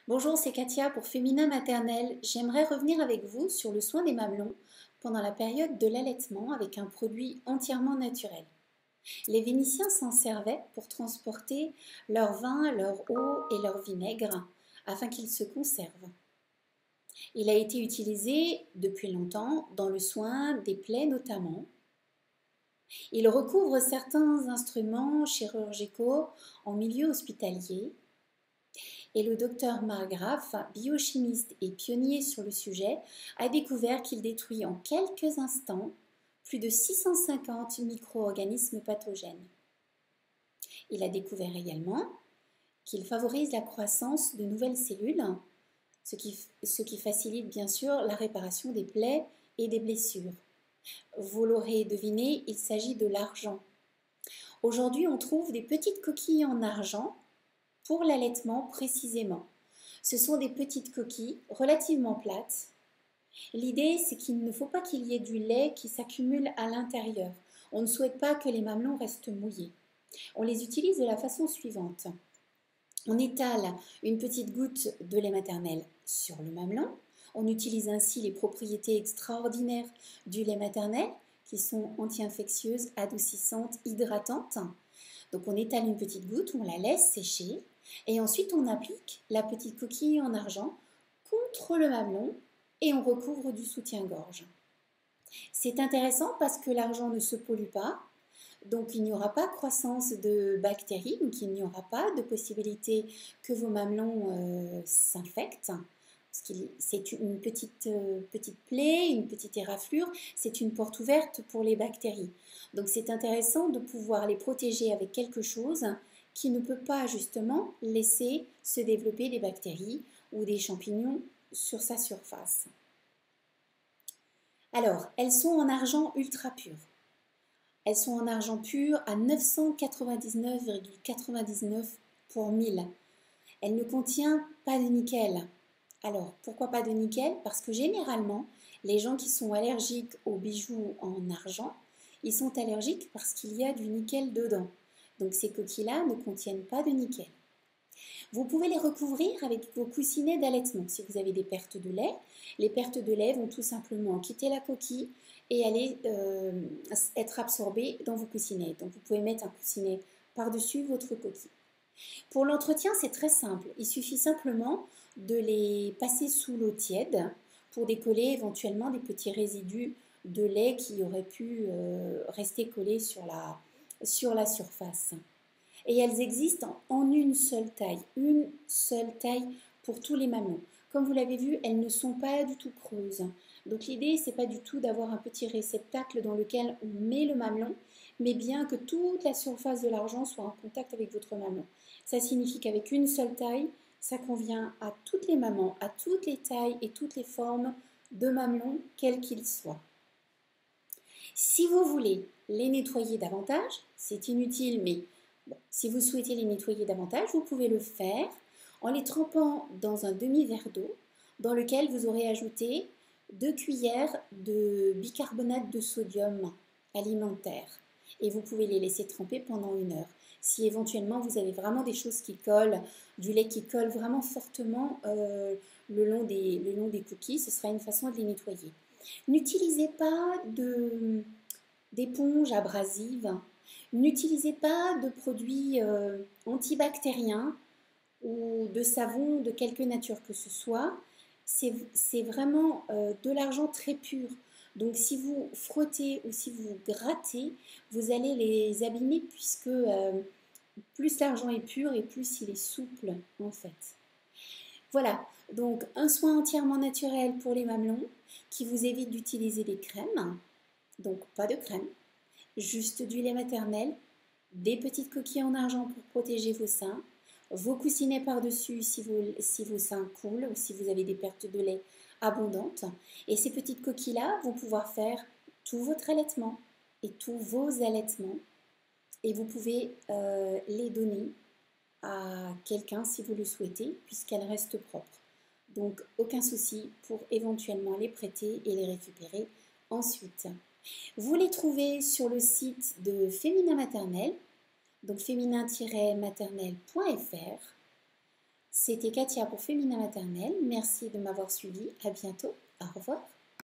Bonjour, c'est Katia pour Féminin Maternel. J'aimerais revenir avec vous sur le soin des mamelons pendant la période de l'allaitement avec un produit entièrement naturel. Les Vénitiens s'en servaient pour transporter leur vin, leur eau et leur vinaigre afin qu'ils se conservent. Il a été utilisé depuis longtemps dans le soin des plaies notamment. Il recouvre certains instruments chirurgicaux en milieu hospitalier. Et le docteur Margraf, biochimiste et pionnier sur le sujet, a découvert qu'il détruit en quelques instants plus de 650 micro-organismes pathogènes. Il a découvert également qu'il favorise la croissance de nouvelles cellules, ce qui facilite bien sûr la réparation des plaies et des blessures. Vous l'aurez deviné, il s'agit de l'argent. Aujourd'hui, on trouve des petites coquilles en argent pour l'allaitement précisément. Ce sont des petites coquilles relativement plates. L'idée, c'est qu'il ne faut pas qu'il y ait du lait qui s'accumule à l'intérieur. On ne souhaite pas que les mamelons restent mouillés. On les utilise de la façon suivante. On étale une petite goutte de lait maternel sur le mamelon. On utilise ainsi les propriétés extraordinaires du lait maternel qui sont anti-infectieuses, adoucissantes, hydratantes. Donc on étale une petite goutte, on la laisse sécher et ensuite on applique la petite coquille en argent contre le mamelon et on recouvre du soutien-gorge. C'est intéressant parce que l'argent ne se pollue pas, donc il n'y aura pas croissance de bactéries, donc il n'y aura pas de possibilité que vos mamelons s'infectent. C'est une petite plaie, une petite éraflure, c'est une porte ouverte pour les bactéries. Donc c'est intéressant de pouvoir les protéger avec quelque chose qui ne peut pas justement laisser se développer des bactéries ou des champignons sur sa surface. Alors, elles sont en argent ultra pur. Elles sont en argent pur à 999,99 pour 1000. Elle ne contient pas de nickel. Alors, pourquoi pas de nickel? Parce que généralement, les gens qui sont allergiques aux bijoux en argent, ils sont allergiques parce qu'il y a du nickel dedans. Donc ces coquilles-là ne contiennent pas de nickel. Vous pouvez les recouvrir avec vos coussinets d'allaitement. Si vous avez des pertes de lait, les pertes de lait vont tout simplement quitter la coquille et aller être absorbées dans vos coussinets. Donc vous pouvez mettre un coussinet par-dessus votre coquille. Pour l'entretien, c'est très simple. Il suffit simplement de les passer sous l'eau tiède pour décoller éventuellement des petits résidus de lait qui auraient pu rester collés sur la surface. Et elles existent en une seule taille pour tous les mamelons. Comme vous l'avez vu, elles ne sont pas du tout creuses. Donc l'idée, c'est pas du tout d'avoir un petit réceptacle dans lequel on met le mamelon, mais bien que toute la surface de l'argent soit en contact avec votre mamelon. Ça signifie qu'avec une seule taille, ça convient à toutes les mamans, à toutes les tailles et toutes les formes de mamelons, quels qu'ils soient. Si vous voulez les nettoyer davantage, c'est inutile, mais bon, si vous souhaitez les nettoyer davantage, vous pouvez le faire en les trempant dans un demi-verre d'eau dans lequel vous aurez ajouté 2 cuillères de bicarbonate de sodium alimentaire. Et vous pouvez les laisser tremper pendant 1 heure. Si éventuellement vous avez vraiment des choses qui collent, du lait qui colle vraiment fortement le long des cookies, ce sera une façon de les nettoyer. N'utilisez pas d'éponge abrasive, n'utilisez pas de produits antibactériens ou de savon de quelque nature que ce soit. C'est vraiment de l'argent très pur. Donc si vous frottez ou si vous grattez, vous allez les abîmer puisque plus l'argent est pur et plus il est souple en fait. Voilà, donc un soin entièrement naturel pour les mamelons qui vous évite d'utiliser des crèmes, donc pas de crème, juste du lait maternel, des petites coquilles en argent pour protéger vos seins, vos coussinets par-dessus si vos seins coulent ou si vous avez des pertes de lait abondantes. Et ces petites coquilles-là vont pouvoir faire tout votre allaitement et tous vos allaitements. Et vous pouvez les donner à quelqu'un si vous le souhaitez, puisqu'elles restent propres. Donc aucun souci pour éventuellement les prêter et les récupérer ensuite. Vous les trouvez sur le site de Féminin Maternel, donc féminin-maternel.fr. C'était Katia pour Féminin Maternel. Merci de m'avoir suivi. À bientôt. Au revoir.